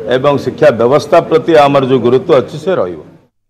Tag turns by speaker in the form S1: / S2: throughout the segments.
S1: एवं शिक्षा व्यवस्था प्रति आमर जो गुरुत्व अच्छी से रहिबो।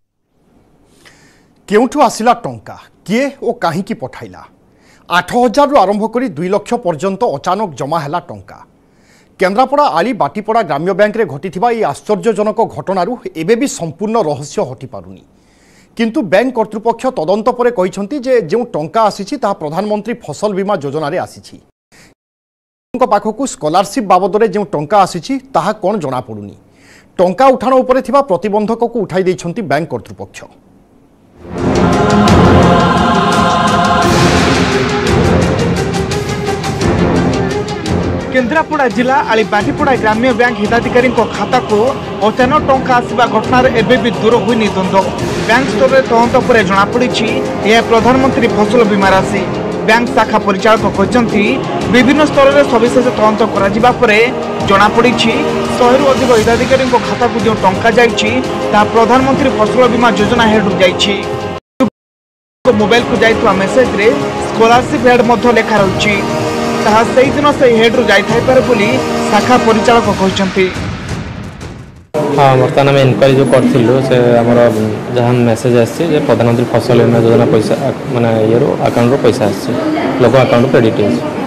S2: केउठु आसिला टंका किए ओ काहींकी पठाइला 8,000 रु आरंभ करी 2 लाख पर्यंत अचानक जमा हैला टंका। केन्द्रापड़ा आली बाटीपड़ा ग्राम्य बैंक रे घटिथिबा ई आश्चर्यजनक घटनारू एबे भी संपूर्ण रहस्य हटि पारुनी। किंतु बैंक कर्तृपक्ष तदंत परे कहिसंती जे जो टंका आसीछि ता प्रधानमंत्री फसल बीमा योजना रे आसीछि। पाखकू स्कॉलरशिप बाबद जो टंका आसीछि ताहा कोन जणा पडुनी। टंका उठाण उपरे थिबा प्रतिबंधक को उठाई दैछंती बैंक कर्तृपक्ष।
S3: केन्द्रापड़ा जिला आली बाटीपड़ा ग्राम्य बैंक हिताधिकारी खाता को अचानक टंका आसवा घटना एबे भी दूर हुई द्वंद्व। बैंक स्तर में तदंत पर जमापड़ी यह प्रधानमंत्री फसल बीमा राशि। बैंक शाखा परिचालक कहते विभिन्न स्तर में सविशेष तदंत जमापड़ी 100 रु अधिक हिताधिकारी खाता को जो टंका जाइछि ता प्रधानमंत्री फसल बीमा योजना हेड जाइछि। मोबाइल को जाइथवा मेसेज रे स्कॉलरशिप हेड मध्य लेखा रही ताहा सही दिन से हेड रु जाई थाई पारे बोली शाखा परिचालक कहते।
S4: हाँ बर्तमान आम इनक्वारी जो करूँ से आमर जहाँ मेसेज आसी प्रधानमंत्री फसल बीमा योजना पैसा माने ये अकाउंट रो पैसा आसी लोक अकाउंट क्रेडिट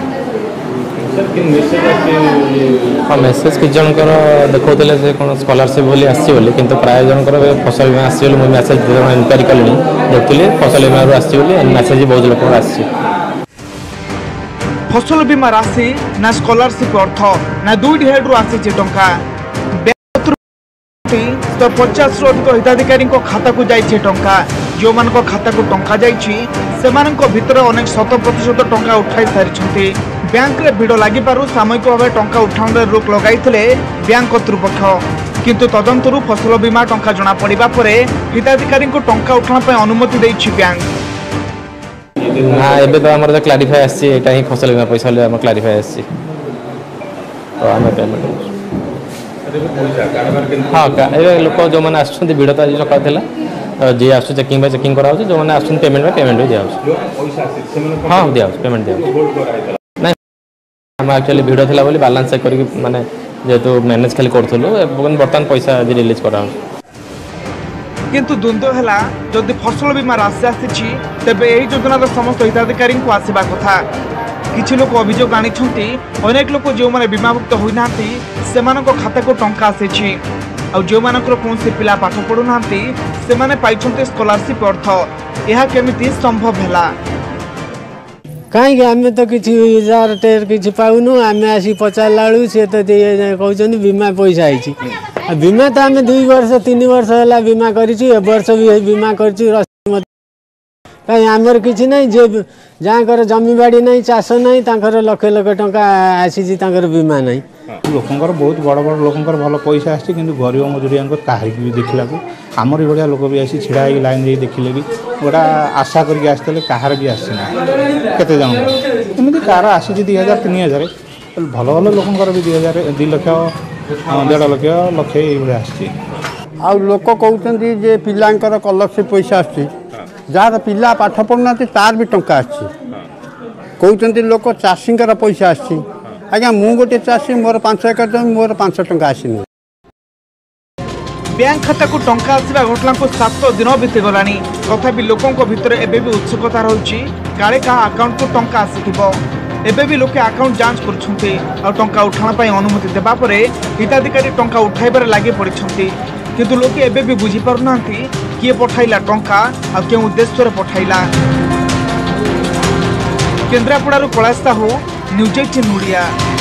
S4: हाँ मेसेज कि जनकर देखते से कौन स्कॉलरशिप बोली आसी बोली किंतु प्राय जनकर फसल बीमा आसी बोली मुझे मेसेज इनक्वारी कली देखुली फसल बीमा आसी बोली मेसेज बहुत लोक आसी।
S3: फसल बीमा राशि ना स्कॉलरशिप अर्थ ना दुईट हेड रु आसी टंका 50 रु अधिक हिताधिकारी खाता को जाइए टंका। जो मान खाता को टंका जाइए से भितर अनेक 100% टंका उठाई सारी। बैंक रे भिड़ लगी पारु सामयिक भाव टंका उठाण रोक लगाई बैंक कर्तृपक्ष किंतु तदंतरु फसल बीमा टंका जना पड़ा पर हिताधिकारी टंका उठाण अनुमति देछि बैंक।
S4: हाँ एबे तो हमर क्लारिफाई आसी एटा ही फसल बीमा पैसा ले हम क्लारिफाई आसी तो हम पेमेंट हाँ ए लोक जो मैंने आसुँच भिड़ तो आज सकाल जी आस चेकिंग चेकिंग करा जो मैंने आस पेमेंट पेमेंट भी दिया हाँ दिया पेमेंट दिया ना आम एक्चुअली भिड़ थी बोली बालांस चेक कर माने जेहेतु मैनेज खाली करूँ बर्तमान पैसा आज रिलीज करा
S3: किंतु द्वंद्व है जदि फसल बीमा राशि आसी तेबे यही योजनार समस्त हिताधिकारी को आसवा कथा। किछि लोक अभियोग आनी अनेक लोक जो मैंने बीमाभुक्त होना से खाता को टंका आसी और जो मानकर कौन पिला पाठ पढ़ुना से पाई स्कॉलरशिप अर्थ यह केमिति संभव है
S5: कहीं आम तो किसी जार टेर किसी पाऊनु आम आसी पचारा बेलू सी तो कहते बीमा पैसा आई बीमा तो आम 2 वर्ष 3 वर्ष है बीमा वर्ष भी बीमा कर कहीं आमर किसी ना जे जहाँ जमी बाड़ी ना चाष ना लक्ष लक्ष टंका आसी बीमा ना
S6: लोकंर बहुत बड़ बड़ लोकंर भल पैसा आसी कि गरीब मजूरिया कहीं भी देखला आमरी भाया लोक भी आसी छिड़ा लाइन दे देखिले भी गोटा आशा करके आसते कहार भी आसना केते जन एमती कार आसी 2000 3000 भल भल लोकंर भी 2000 2 लाख 1.5 लाख लक्ष ये आसी
S5: आ लोक कहते जे पिलांकर स्कॉलरशिप पैसा आसी जार पिला पाठ पढ़ुना तार भी टंका आसी कहते लोक चाषी पैसा आसी आज्ञा मु गोटे चाषी मोर 5 एकर जमी मोर 500 टंका आसनी।
S3: बैंक खाता को टंका आसवा घटना को 7 दिन बीतीगला तथापि लोकों भितर एबे भी उत्सुकता रही काले क्या अकाउंट को टंका आसीथिबो। एबे भी लोके अकाउंट जांच करछुंते और टंका उठाण पई अनुमति देबा परे हिताधिकारी टंका उठाइबार लागि पड़िछंती किंतु लोके एबे भी बुझी पारुनांती किए पठाइला टंका आ के उद्देश्य रे पठाइला। केन्द्रापड़ारू कैलाश साहू न्यूज 18 ओडिया।